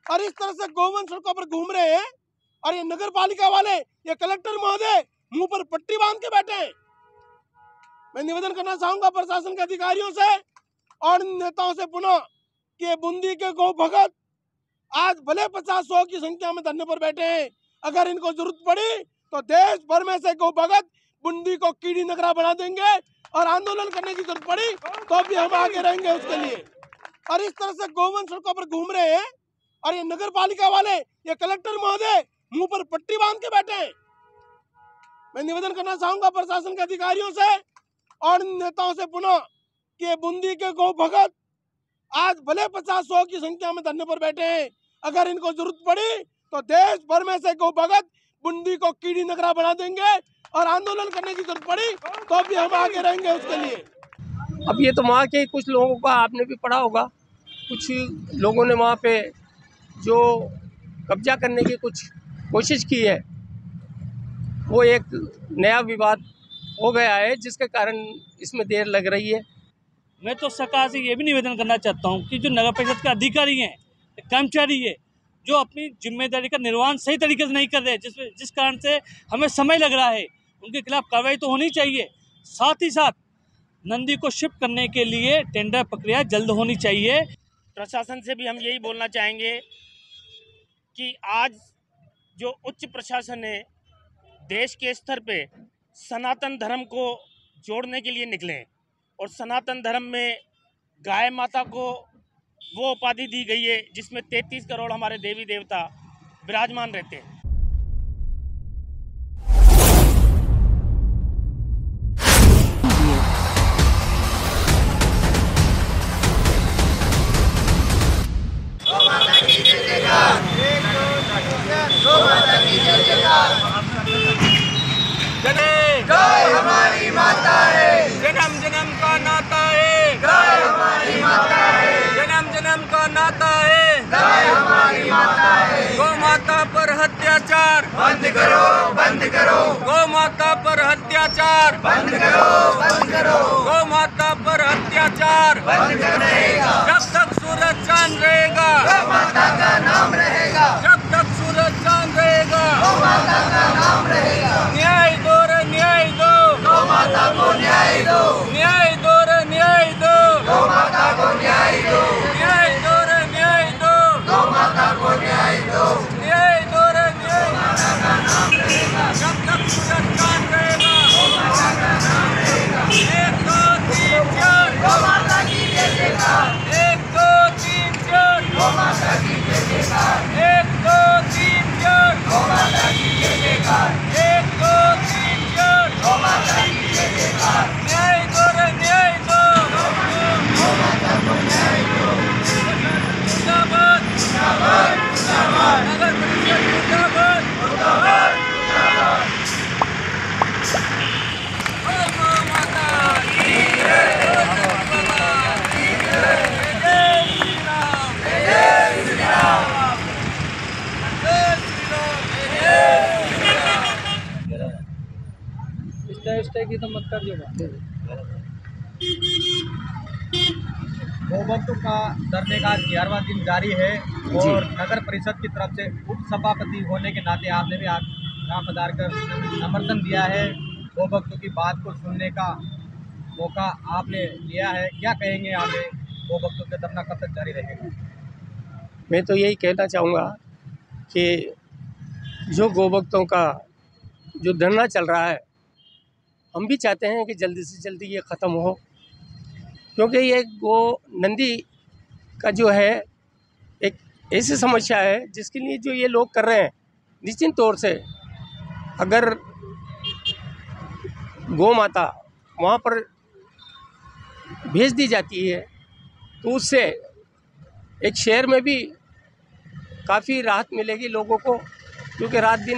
और इस तरह से गौवंश सड़कों पर घूम रहे हैं और ये नगर पालिका वाले, ये कलेक्टर महोदय मुंह पर पट्टी बांध के बैठे हैं। मैं निवेदन करना चाहूंगा प्रशासन के अधिकारियों से और नेताओं से पुनः कि बूंदी के गौ भगत आज भले 50-100 की संख्या में धरने पर बैठे हैं, अगर इनको जरूरत पड़ी तो देश भर में से गौ भगत बूंदी को कीड़ी नगरा बना देंगे और आंदोलन करने की जरूरत पड़ी तो भी हम आगे रहेंगे उसके लिए। और इस तरह से गौवंश सड़कों पर घूम रहे हैं और ये नगर पालिका वाले, ये कलेक्टर महोदय मुंह पर पट्टी बांध के बैठे हैं। मैं निवेदन करना चाहूंगा प्रशासन के अधिकारियों से और नेताओं से पुनः कि बूंदी के गौ भगत आज भले 50-100 की संख्या में धरने पर बैठे हैं, अगर इनको जरूरत पड़ी तो देश भर में से गौ भगत बूंदी को कीड़ी नगरा बना देंगे और आंदोलन करने की जरूरत पड़ी तो भी हम आगे रहेंगे उसके लिए। अब ये तो वहाँ के कुछ लोगों का आपने भी पढ़ा होगा, कुछ लोगों ने वहाँ पे जो कब्जा करने की कुछ कोशिश की है, वो एक नया विवाद हो गया है जिसके कारण इसमें देर लग रही है। मैं तो सरकार से ये भी निवेदन करना चाहता हूँ कि जो नगर परिषद के अधिकारी हैं, कर्मचारी है, जो अपनी जिम्मेदारी का निर्वहन सही तरीके से नहीं कर रहे, जिस कारण से हमें समय लग रहा है, उनके खिलाफ कार्रवाई तो होनी चाहिए। साथ ही साथ नंदी को शिफ्ट करने के लिए टेंडर प्रक्रिया जल्द होनी चाहिए। प्रशासन से भी हम यही बोलना चाहेंगे कि आज जो उच्च प्रशासन है देश के स्तर पे सनातन धर्म को जोड़ने के लिए निकले और सनातन धर्म में गाय माता को वो उपाधि दी गई है जिसमें 33 करोड़ हमारे देवी देवता विराजमान रहते हैं। गाय हमारी माता है, जन्म जन्म का नाता है, गाय हमारी माता है, जन्म जन्म का नाता है, गाय हमारी माता है। गौ माता पर अत्याचार बंद करो, बंद करो, गौ माता पर अत्याचार बंद करो, बंद करो, गौ माता पर अत्याचार बंद कर रहेगा। जब तक सूरज चांद रहेगा, गौ माता का नाम रहेगा, जब तक सूरज चांद रहेगा, गौ माता का नाम रहेगा। न्याय दो रे न्याय दो, गौ माता को न्याय दो, न्याय दो रे न्याय दो, गौ माता को न्याय दो, न्याय दो रे न्याय दो, गौ माता को न्याय दो। न्याय दो रे न्याय दो, जब तक सूरज चांद रहेगा, 1 2 3 4, गौ माता की जय जयकार, 1 2 3 4, गौ माता की जय जयकार, 1 2 3 4, गौ माता की जय जयकार, 1 2 3 4, गौ माता की जय जयकार। न्याय दो रे न्याय दो, गौ माता को न्याय दो। जिंदाबाद जिंदाबाद, जिंदाबाद, नगर परिषद जिंदाबाद, जिंदाबाद, जिंदाबाद। गौ माता की जय, जय श्री राम, जय श्री राम। जय श्री राम, इस की तो मत कर गोभक्तों का धरने का 11वां दिन जारी है और नगर परिषद की तरफ से उप सभापति होने के नाते आपने भी यहाँ पधार कर समर्थन दिया है। गोभक्तों की बात को सुनने का मौका आपने लिया है, क्या कहेंगे आगे गोभक्तों का धरना कब तक जारी रहेगा? मैं तो यही कहना चाहूँगा कि जो गोभक्तों का जो धरना चल रहा है, हम भी चाहते हैं कि जल्दी से जल्दी ये ख़त्म हो, क्योंकि ये गो नंदी का जो है एक ऐसी समस्या है जिसके लिए जो ये लोग कर रहे हैं, निश्चित तौर से अगर गौ माता वहाँ पर भेज दी जाती है तो उससे एक शहर में भी काफ़ी राहत मिलेगी लोगों को, क्योंकि रात दिन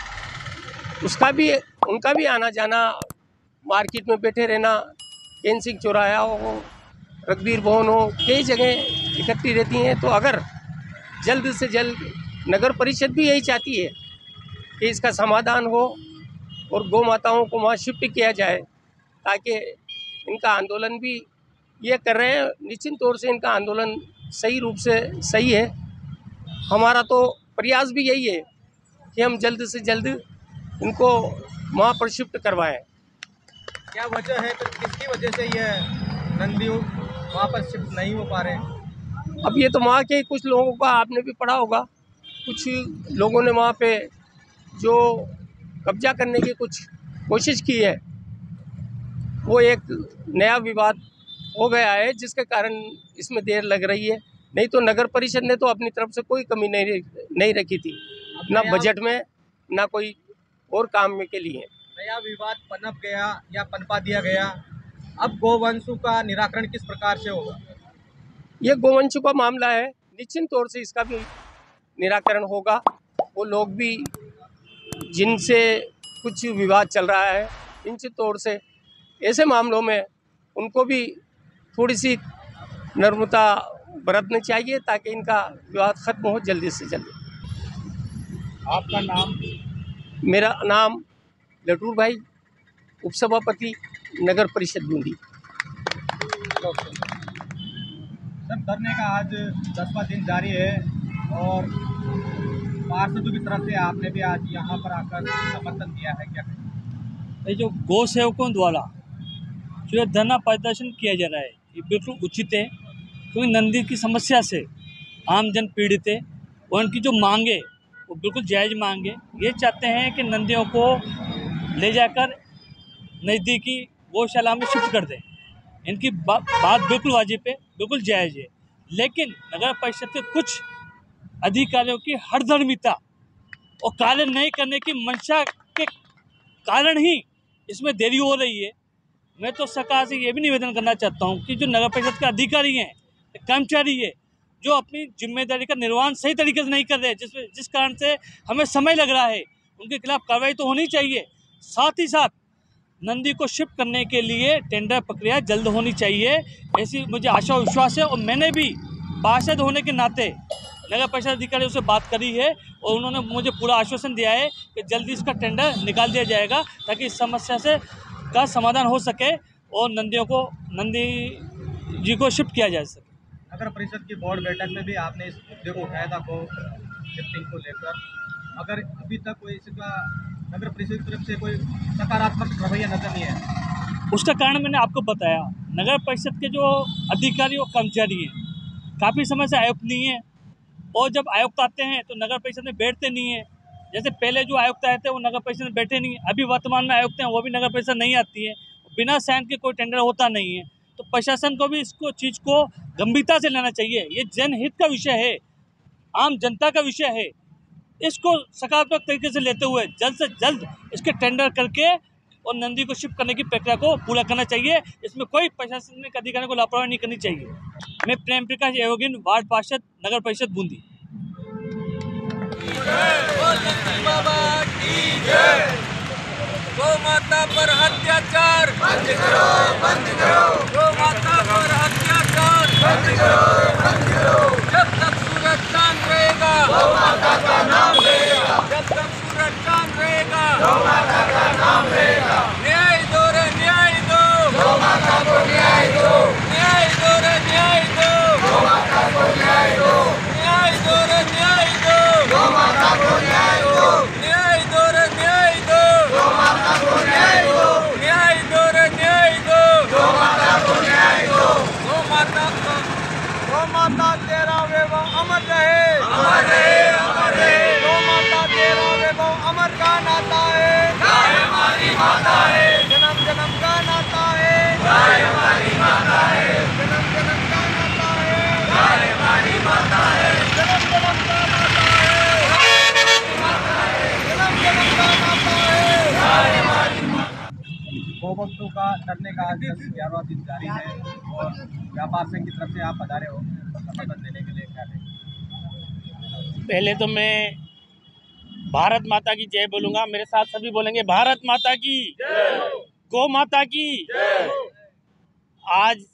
उनका भी आना जाना, मार्केट में बैठे रहना, कैन सिंह चौराहा हो, रघुवीर भवन हो, कई जगह इकट्ठी रहती हैं। तो अगर जल्द से जल्द नगर परिषद भी यही चाहती है कि इसका समाधान हो और गौ माताओं को वहाँ शिफ्ट किया जाए, ताकि इनका आंदोलन भी ये कर रहे हैं, निश्चित तौर से इनका आंदोलन सही रूप से सही है। हमारा तो प्रयास भी यही है कि हम जल्द से जल्द इनको वहाँ पर शिफ्ट करवाएं। क्या वजह है, तो किसकी वजह से ये नंदी वहाँ पर शिफ्ट नहीं हो पा रहे हैं? अब ये तो वहाँ के कुछ लोगों का आपने भी पढ़ा होगा, कुछ लोगों ने वहाँ पे जो कब्जा करने की कुछ कोशिश की है, वो एक नया विवाद हो गया है जिसके कारण इसमें देर लग रही है। नहीं तो नगर परिषद ने तो अपनी तरफ से कोई कमी नहीं रखी थी, ना बजट में ना कोई और काम में के लिए। नया विवाद पनप गया या पनपा दिया गया, अब गोवंशों का निराकरण किस प्रकार से होगा? ये गोवंशों का मामला है, निश्चित तौर से इसका भी निराकरण होगा। वो लोग भी जिनसे कुछ विवाद चल रहा है, निश्चित तौर से ऐसे मामलों में उनको भी थोड़ी सी नम्रता बरतनी चाहिए ताकि इनका विवाद खत्म हो जल्दी से जल्दी। आपका नाम? मेरा नाम लटूर भाई, उपसभापति नगर परिषद बूंदी। सर, धरने का आज 10वां दिन जारी है और पार्षदों की तरफ से आपने भी आज यहाँ पर आकर समर्थन दिया है, क्या? ये जो गौ सेवकों द्वारा जो धरना प्रदर्शन किया जा रहा है ये बिल्कुल उचित है, क्योंकि नंदी की समस्या से आमजन पीड़ित है और उनकी जो मांगे वो बिल्कुल जायज़ मांगे। ये चाहते हैं कि नंदियों को ले जाकर नज़दीकी गौशाला में शिफ्ट कर दें। इनकी बात बिल्कुल वाजिब है, बिल्कुल जायज़ है, लेकिन नगर परिषद के कुछ अधिकारियों की हठधर्मिता और कार्य नहीं करने की मंशा के कारण ही इसमें देरी हो रही है। मैं तो सरकार से ये भी निवेदन करना चाहता हूँ कि जो नगर परिषद के अधिकारी हैं, कर्मचारी है, जो अपनी जिम्मेदारी का निर्वहन सही तरीके से नहीं कर रहे, जिस कारण से हमें समय लग रहा है, उनके खिलाफ कार्रवाई तो होनी चाहिए। साथ ही साथ नंदी को शिफ्ट करने के लिए टेंडर प्रक्रिया जल्द होनी चाहिए, ऐसी मुझे आशा और विश्वास है। और मैंने भी पार्षद होने के नाते नगर परिषद अधिकारियों से बात करी है और उन्होंने मुझे पूरा आश्वासन दिया है कि जल्दी इसका टेंडर निकाल दिया जाएगा ताकि इस समस्या से का समाधान हो सके और नंदी जी को शिफ्ट किया जा सके। नगर परिषद की बोर्ड बैठक में भी आपने इस मुद्दे को उठाया था, को शिफ्टिंग को लेकर। अगर अभी तक कोई इसका नगर परिषद की तरफ से कोई सकारात्मक रवैया नजर नहीं है, उसका कारण मैंने आपको बताया। नगर परिषद के जो अधिकारी और कर्मचारी हैं काफ़ी समय से आयुक्त नहीं है, और जब आयुक्त आते हैं तो नगर परिषद में बैठते नहीं है। जैसे पहले जो आयुक्त आए थे वो नगर परिषद में बैठे नहीं, अभी वर्तमान में आयुक्त हैं वो भी नगर परिषद नहीं आती है। बिना साइन के कोई टेंडर होता नहीं है, तो प्रशासन को भी इसको चीज़ को गंभीरता से लेना चाहिए। ये जनहित का विषय है, आम जनता का विषय है, इसको सकारात्मक तरीके से लेते हुए जल्द से जल्द इसके टेंडर करके और नंदी को शिफ्ट करने की प्रक्रिया को पूरा करना चाहिए। इसमें कोई प्रशासनिक अधिकारियों को लापरवाही नहीं करनी चाहिए। मैं प्रेम प्रकाश योगिन, वार्ड पार्षद, नगर परिषद बूंदी। गौ माता पर अत्याचार बंद करो, बंद करो। गौ माता पर अत्याचार बंद करो, बंद करो। जब तक सूरज चांद रहेगा गौ माता का नाम रहेगा, जब तक सूरज चांद रहेगा गौ माता का नाम रहेगा। न्याय दो रे न्याय दो, गौ माता को न्याय दो, न्याय दो रे न्याय दो, गौ माता को न्याय दो, न्याय दो रे न्याय दो, गौ माता को न्याय दो, न्याय दो रे न्याय दो, गौ माता को न्याय दो, न्याय दो रे न्याय दो, गौ माता को न्याय दो। गौ माता तेरा वैभव अमर रहे, अमर रहे, अमर रहे। गौ माता तेरा वैभव अमर का नाता है, गाय हमारी माता है, जन्म जन्म का नाता है, गाय हमारी माता है, जन्म जन्म का नाता है, गाय हमारी माता है, जन्म जन्म का नाता है, गाय हमारी माता है, जन्म जन्म का नाता है, गाय हमारी माता। गौभक्तों का धरने का आज 11वां दिन जारी है और व्यापार संघ की तरफ से आप पधारे हो समर्थन देने के लिए, क्या कहें? पहले तो मैं भारत माता की जय बोलूँगा, मेरे साथ सभी बोलेंगे भारत माता की जय, गौ माता की जय। आज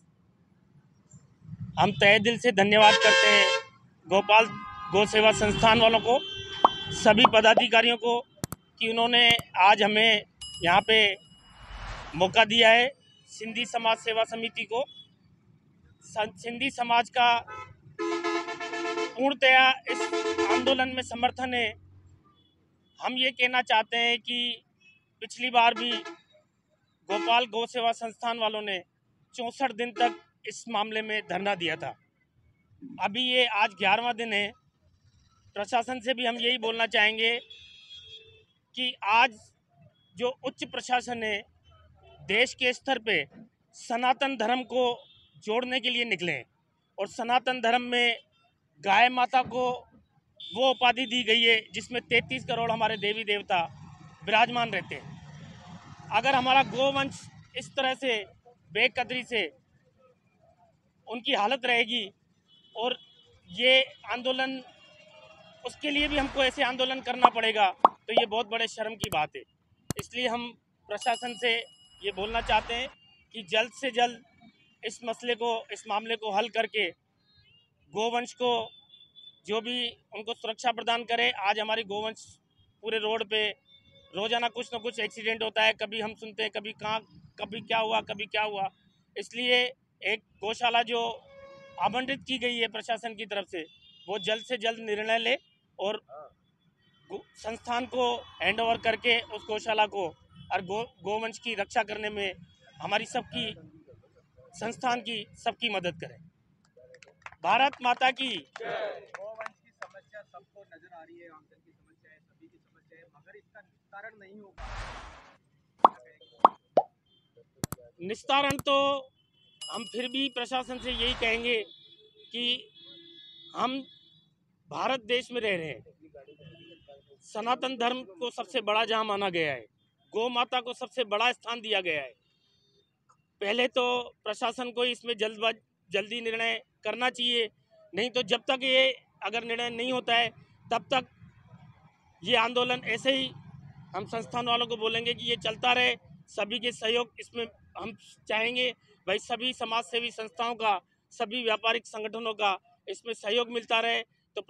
हम तहे दिल से धन्यवाद करते हैं गोपाल गौ सेवा संस्थान वालों को, सभी पदाधिकारियों को कि उन्होंने आज हमें यहाँ पे मौका दिया है। सिंधी समाज सेवा समिति को, सिंधी समाज का पूर्णतया इस आंदोलन में समर्थन है। हम ये कहना चाहते हैं कि पिछली बार भी गोपाल गौ सेवा संस्थान वालों ने 64 दिन तक इस मामले में धरना दिया था। अभी ये आज 11वां दिन है। प्रशासन से भी हम यही बोलना चाहेंगे कि आज जो उच्च प्रशासन है देश के स्तर पे सनातन धर्म को जोड़ने के लिए निकले हैं और सनातन धर्म में गाय माता को वो उपाधि दी गई है जिसमें 33 करोड़ हमारे देवी देवता विराजमान रहते हैं। अगर हमारा गोवंश इस तरह से बेकदरी से उनकी हालत रहेगी और ये आंदोलन उसके लिए भी हमको ऐसे आंदोलन करना पड़ेगा तो ये बहुत बड़े शर्म की बात है। इसलिए हम प्रशासन से ये बोलना चाहते हैं कि जल्द से जल्द इस मसले को, इस मामले को हल करके गोवंश को जो भी उनको सुरक्षा प्रदान करे। आज हमारी गोवंश पूरे रोड पे रोजाना कुछ न कुछ एक्सीडेंट होता है, कभी हम सुनते हैं कभी कहाँ कभी क्या हुआ कभी क्या हुआ। इसलिए एक गौशाला जो आवंटित की गई है प्रशासन की तरफ से वो जल्द से जल्द निर्णय ले और संस्थान को हैंड ओवर करके उस गौशाला को और गोवंश की रक्षा करने में हमारी सबकी संस्थान की सबकी मदद करें। भारत माता की। गोवंश की समस्या सबको नजर आ रही है, आमजन की समस्या है, सभी की समस्या है, मगर इसका निस्तारण नहीं होगा। निस्तारण तो हम फिर भी प्रशासन से यही कहेंगे कि हम भारत देश में रह रहे हैं। सनातन धर्म को सबसे बड़ा जहां माना गया है, गौ माता को सबसे बड़ा स्थान दिया गया है। पहले तो प्रशासन को इसमें जल्दी निर्णय करना चाहिए, नहीं तो जब तक ये अगर निर्णय नहीं होता है तब तक ये आंदोलन ऐसे ही हम संस्थान वालों को बोलेंगे कि ये चलता रहे। सभी के सहयोग इसमें हम चाहेंगे, भाई सभी समाज सेवी संस्थाओं का, सभी व्यापारिक संगठनों का इसमें सहयोग मिलता रहे। तो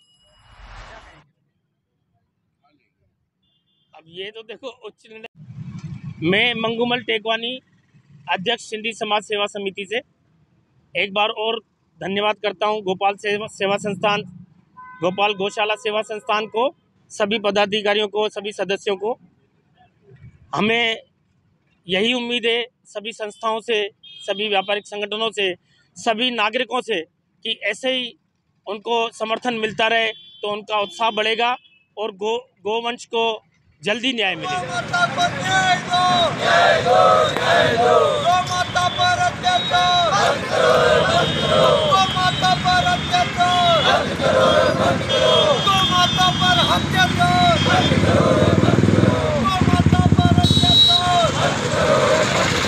अब ये तो देखो उच्च निर्णय। मैं मंगूमल टेकवानी, अध्यक्ष सिंधी समाज सेवा समिति से एक बार और धन्यवाद करता हूं गोपाल सेवा संस्थान, गोपाल गौशाला सेवा संस्थान को, सभी पदाधिकारियों को, सभी सदस्यों को। हमें यही उम्मीद है सभी संस्थाओं से, सभी व्यापारिक संगठनों से, सभी नागरिकों से कि ऐसे ही उनको समर्थन मिलता रहे तो उनका उत्साह बढ़ेगा और गोवंश को जल्दी न्याय मिलेगा। गौ माता पर अत्याचार बंद करो, गौ माता पर अत्याचार बंद करो, गौ माता पर अत्याचार बंद करो, गौ माता पर अत्याचार बंद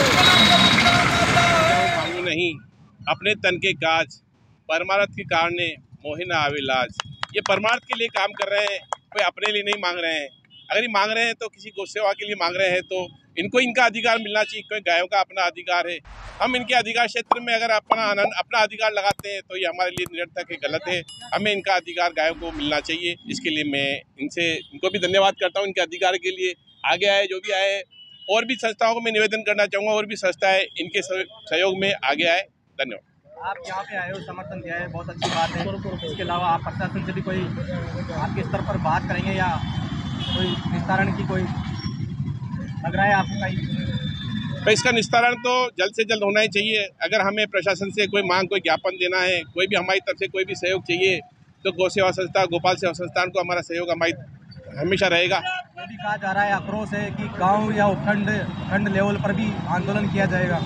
करो। नहीं अपने तन के काज परमार्थ के कारणे मोहि न आवे लाज। ये परमार्थ के लिए काम कर रहे हैं, कोई अपने लिए नहीं मांग रहे हैं। अगर ये मांग रहे हैं तो किसी गौ सेवा के लिए मांग रहे हैं तो इनको इनका अधिकार मिलना चाहिए, क्योंकि गायों का अपना अधिकार है। हम इनके अधिकार क्षेत्र में अगर अपना अधिकार लगाते हैं तो ये हमारे लिए निरर्थक है, गलत है। हमें इनका अधिकार गायों को मिलना चाहिए। इसके लिए मैं इनको भी धन्यवाद करता हूँ, इनके अधिकार के लिए आगे आए जो भी आए। और भी संस्थाओं को मैं निवेदन करना चाहूँगा, और भी संस्थाएं इनके सहयोग में आगे आए। धन्यवाद। आप यहाँ पे आए हो, समर्थन दिया है, बहुत अच्छी बात है। इसके अलावा आप प्रशासन से भी कोई आपके स्तर पर बात करेंगे या कोई निस्तारण की कोई लग रहा है आपको कहीं? तो इसका निस्तारण तो जल्द से जल्द होना ही चाहिए। अगर हमें प्रशासन से कोई मांग, कोई ज्ञापन देना है, कोई भी हमारी तरफ से कोई भी सहयोग चाहिए तो गौ सेवा संस्था, गोपाल सेवा संस्थान को हमारा सहयोग हमेशा रहेगा। ये भी कहा जा रहा है, आक्रोश है कि गाँव या उपखंड लेवल पर भी आंदोलन किया जाएगा।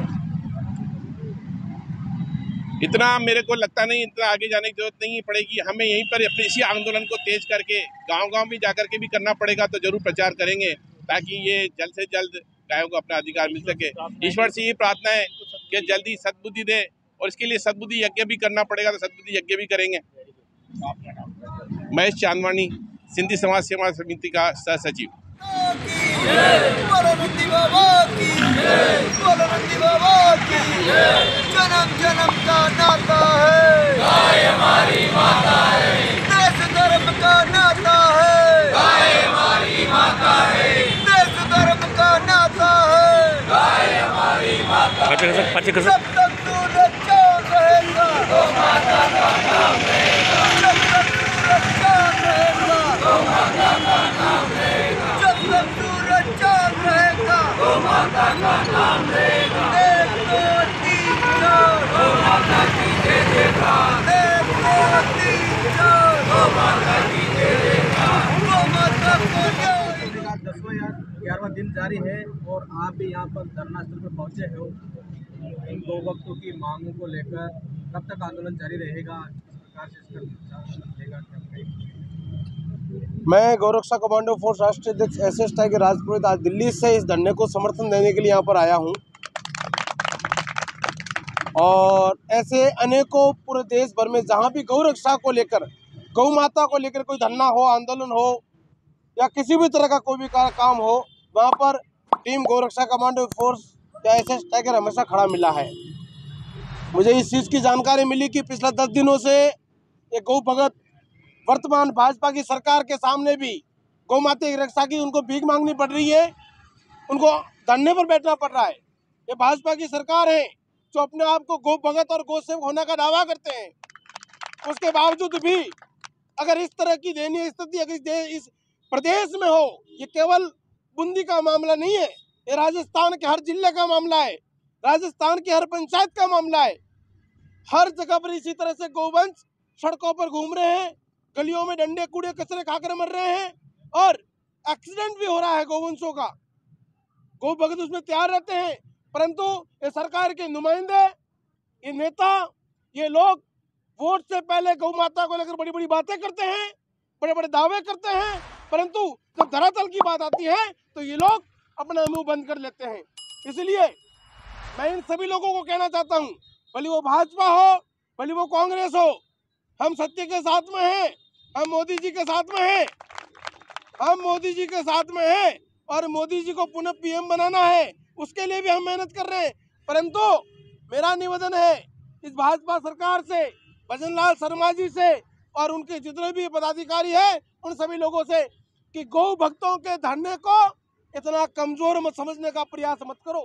इतना मेरे को लगता नहीं, इतना आगे जाने की जरूरत नहीं पड़ेगी। हमें यहीं पर अपने इसी आंदोलन को तेज करके गांव-गांव में जाकर के भी करना पड़ेगा, तो जरूर प्रचार करेंगे ताकि ये जल्द से जल्द गायों को अपना अधिकार मिल सके। ईश्वर से ये प्रार्थना है कि जल्दी सद्बुद्धि दे, और इसके लिए सद्बुद्धि यज्ञ भी करना पड़ेगा, तो सद्बुद्धि यज्ञ भी करेंगे। महेश चांदवानी, सिंधी समाज सेवा समिति का सह सचिव। जन्म जन्म का नाता है, गाय हमारी माता है। देश धर्म का नाता है, गाय हमारी माता है। देश धर्म का नाता है, गाय हमारी माता है। जब तक सूरज चांद रहेगा, गौ माता का नाम रहेगा। जब तक सूरज का 10वां या 11वां दिन जारी है और आप भी यहाँ पर धरना स्थल पर पहुँचे हो। इन गौ भक्तों की मांगों को लेकर कब तक आंदोलन जारी रहेगा? सरकार से इसका मिलेगा क्या? मैं गौरक्षा कमांडो फोर्स राष्ट्रीय अध्यक्ष SS टाइगर राजपुरोहित आज दिल्ली से इस धरने को समर्थन देने के लिए यहाँ पर आया हूँ। और ऐसे अनेकों पूरे देश भर में जहाँ भी गौ रक्षा को लेकर, गौ माता को लेकर कोई धरना हो, आंदोलन हो या किसी भी तरह का कोई भी काम हो, वहाँ पर टीम गौ रक्षा कमांडो फोर्स या SS टाइगर हमेशा खड़ा मिला है। मुझे इस चीज़ की जानकारी मिली कि पिछले 10 दिनों से ये गौ भगत वर्तमान भाजपा की सरकार के सामने भी गौ माता की रक्षा की उनको भीख मांगनी पड़ रही है, उनको धरने पर बैठना पड़ रहा है। ये भाजपा की सरकार है जो अपने आप को गौ भगत और गौ सेवक होने का दावा करते हैं। उसके बावजूद भी अगर इस तरह की दयनीय स्थिति अगर इस प्रदेश में हो, ये केवल बूंदी का मामला नहीं है, ये राजस्थान के हर जिले का मामला है, राजस्थान की हर पंचायत का मामला है। हर जगह पर इसी तरह से गौवंश सड़कों पर घूम रहे हैं, गलियों में डंडे कूड़े कचरे खाकर मर रहे हैं और एक्सीडेंट भी हो रहा है गौवंशों का। गौ भगत उसमें तैयार रहते हैं, परंतु ये सरकार के नुमाइंदे, ये नेता, ये लोग वोट से पहले गौ माता को लेकर बड़ी बड़ी बातें करते हैं, बड़े बड़े दावे करते हैं, परंतु जब धरातल की बात आती है तो ये लोग अपना मुंह बंद कर लेते हैं। इसलिए मैं इन सभी लोगों को कहना चाहता हूँ, भले वो भाजपा हो, भले वो कांग्रेस हो, हम सत्य के साथ में हैं, हम मोदी जी के साथ में हैं, हम मोदी जी के साथ में हैं और मोदी जी को पुनः PM बनाना है, उसके लिए भी हम मेहनत कर रहे हैं। परंतु मेरा निवेदन है इस भाजपा सरकार से, भजन लाल शर्मा जी से और उनके जितने भी पदाधिकारी हैं उन सभी लोगों से कि गौ भक्तों के धरने को इतना कमजोर मत समझने का प्रयास मत करो।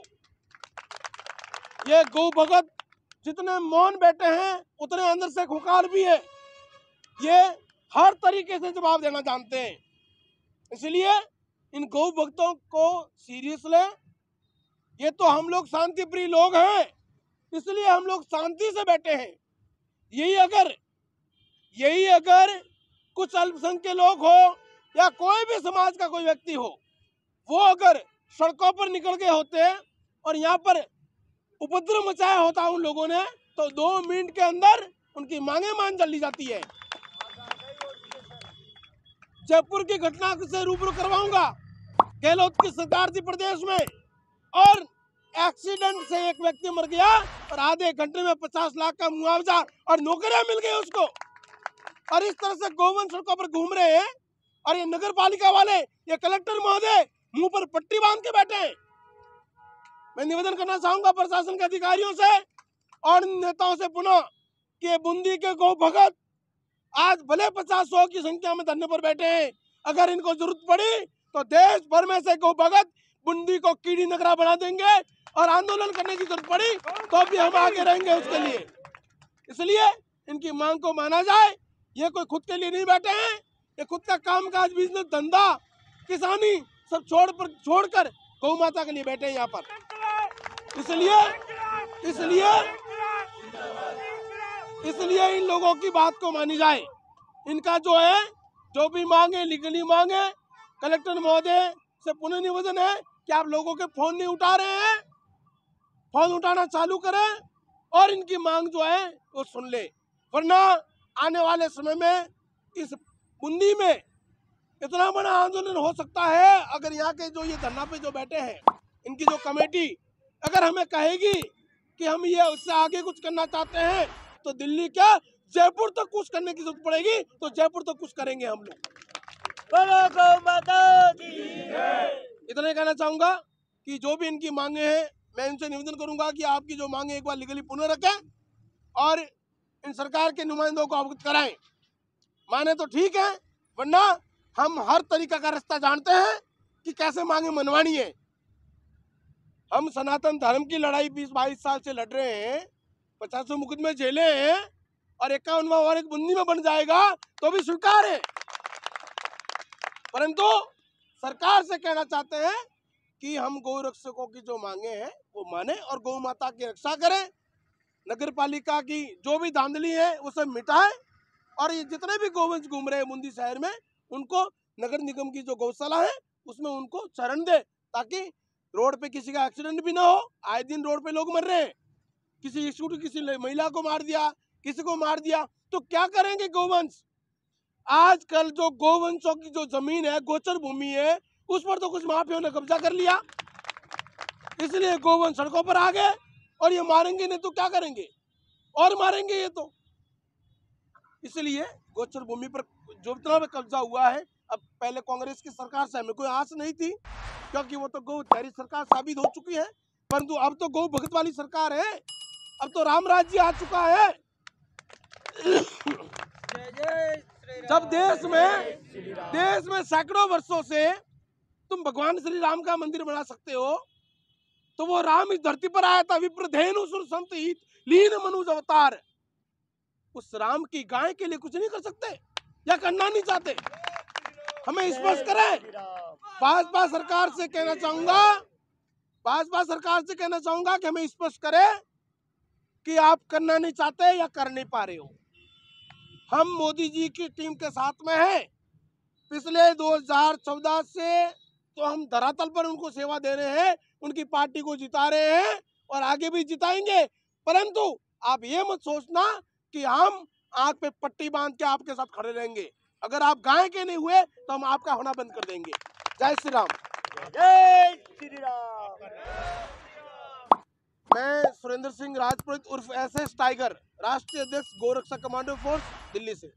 ये गौ भगत जितने मौन बैठे हैं उतने अंदर से खुंखार भी है, ये हर तरीके से जवाब देना जानते हैं। इसलिए इन गौ भक्तों को सीरियस लें। ये तो हम लोग शांति प्रिय लोग हैं, इसलिए हम लोग शांति से बैठे हैं। यही अगर कुछ अल्पसंख्यक लोग हो या कोई भी समाज का कोई व्यक्ति हो, वो अगर सड़कों पर निकल गए होते और यहाँ पर उपद्रव मचाया होता उन लोगों ने, तो 2 मिनट के अंदर उनकी मांगे मान ली जाती है। जयपुर की घटना से रूबरू करवाऊंगा, गहलोत की सरकार थी प्रदेश में और एक्सीडेंट से एक व्यक्ति मर गया और आधे घंटे में 50 लाख का मुआवजा और नौकरियां मिल गई उसको। और इस तरह से गौवंश सड़कों पर घूम रहे हैं और ये नगर पालिका वाले, ये कलेक्टर महोदय मुंह पर पट्टी बांध के बैठे हैं। मैं निवेदन करना चाहूंगा प्रशासन के अधिकारियों से और नेताओं से पुनः कि बूंदी के गौ भगत आज भले 50-100 की संख्या में धरने पर बैठे हैं, अगर इनको जरूरत पड़ी तो देश भर में से गौ भगत बूंदी को कीड़ी नगरा बना देंगे और आंदोलन करने की जरूरत पड़ी तो भी हम आगे रहेंगे उसके लिए। इसलिए इनकी मांग को माना जाए। ये कोई खुद के लिए नहीं बैठे हैं, ये खुद का कामकाज, बिजनेस, धंधा, किसानी सब छोड़कर गौ माता के लिए बैठे हैं यहाँ पर। इसलिए इन लोगों की बात को मानी जाए। इनका जो है, जो भी मांगे, लीगली मांगे, कलेक्टर महोदय से पुनः निवेदन है कि आप लोगों के फोन नहीं उठा रहे हैं, फोन उठाना चालू करें और इनकी मांग जो है वो सुन ले, वरना आने वाले समय में इस बूंदी में इतना बड़ा आंदोलन हो सकता है। अगर यहाँ के जो ये धरना पे जो बैठे हैं, इनकी जो कमेटी अगर हमें कहेगी कि हम ये उससे आगे कुछ करना चाहते हैं तो दिल्ली क्या, जयपुर तक कुछ करने की जरूरत पड़ेगी तो जयपुर तक कुछ करेंगे हम लोग। इतना कहना चाहूंगा कि जो भी इनकी मांगे हैं, मैं इनसे निवेदन करूंगा कि आपकी जो मांगे एक बार लीगली पुनः रखें और इन सरकार के नुमाइंदों को अवगत कराएं। माने तो ठीक है, वरना हम हर तरीका का रास्ता जानते हैं कि कैसे मांगे मनवानी है। हम सनातन धर्म की लड़ाई 20-22 साल से लड़ रहे हैं, 50 मुकदमे झेले हैं और 51वां वार्ड बूंदी में बन जाएगा तो भी स्वीकार है। परंतु सरकार से कहना चाहते हैं कि हम गौ रक्षकों की जो मांगे हैं वो माने और गौ माता की रक्षा करें। नगर पालिका की जो भी धांधली है वो सब मिटाएं और ये जितने भी गोवंश घूम रहे हैं बूंदी शहर में, उनको नगर निगम की जो गौशाला है उसमें उनको शरण दे, ताकि रोड पे किसी का एक्सीडेंट भी ना हो। आए दिन रोड पे लोग मर रहे हैं, किसी स्कूटी किसी महिला को मार दिया, किसी को मार दिया, तो क्या करेंगे गोवंश? आजकल जो गोवंशों की जो जमीन है, गोचर भूमि है, उस पर तो कुछ माफियों ने कब्जा कर लिया, इसलिए गोवंश सड़कों पर आ गए। और ये मारेंगे नहीं तो क्या करेंगे, और मारेंगे ये तो। इसलिए गोचर भूमि पर जो इतना भी कब्जा हुआ है, अब पहले कांग्रेस की सरकार से हमें कोई आस नहीं थी, क्योंकि वो तो गौ तेरी सरकार साबित हो चुकी है, परंतु अब तो गौ भगत वाली सरकार है, अब तो राम राज्य आ चुका है। जब देश में सैकड़ों वर्षों से तुम भगवान श्री राम का मंदिर बना सकते हो, तो वो राम इस धरती पर आया था, विप्रधेनु सुर संत हित लीन मनुज अवतार। उस राम की गाय के लिए कुछ नहीं कर सकते या करना नहीं चाहते? हमें स्पष्ट करें। भाजपा सरकार से कहना चाहूंगा कि हमें स्पष्ट करें कि आप करना नहीं चाहते या कर नहीं पा रहे हो। हम मोदी जी की टीम के साथ में हैं। पिछले 2014 से तो हम धरातल पर उनको सेवा दे रहे हैं, उनकी पार्टी को जिता रहे हैं और आगे भी जिताएंगे। परंतु आप ये मत सोचना कि हम आंख पे पट्टी बांध के आपके साथ खड़े रहेंगे। अगर आप गाय के नहीं हुए तो हम आपका होना बंद कर देंगे। जय श्री राम। जय श्री राम। मैं सुरेंद्र सिंह राजपुरोहित उर्फ SS टाइगर, राष्ट्रीय अध्यक्ष गोरक्षा कमांडो फोर्स, दिल्ली से।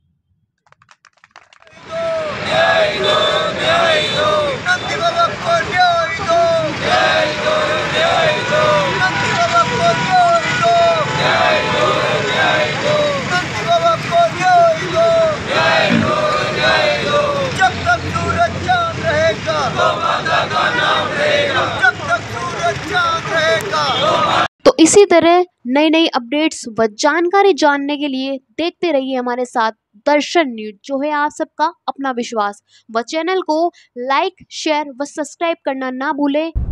जब तक सूरज चांद रहेगा, माता का नाम रहेगा। जब तक सूरज चांद रहेगा। तो इसी तरह नई नई अपडेट्स व जानकारी जानने के लिए देखते रहिए हमारे साथ दर्शन न्यूज, जो है आप सबका अपना विश्वास। व चैनल को लाइक, शेयर व सब्सक्राइब करना ना भूलें।